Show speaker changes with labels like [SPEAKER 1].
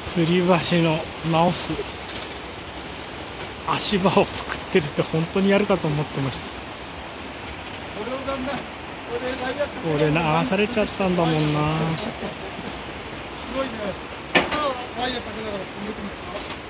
[SPEAKER 1] 吊り橋の直す足場を作ってるって本当にやるかと思ってました。これ流されちゃったんだもんな。
[SPEAKER 2] すごいね。ワイヤーかけながら止めてるんですか。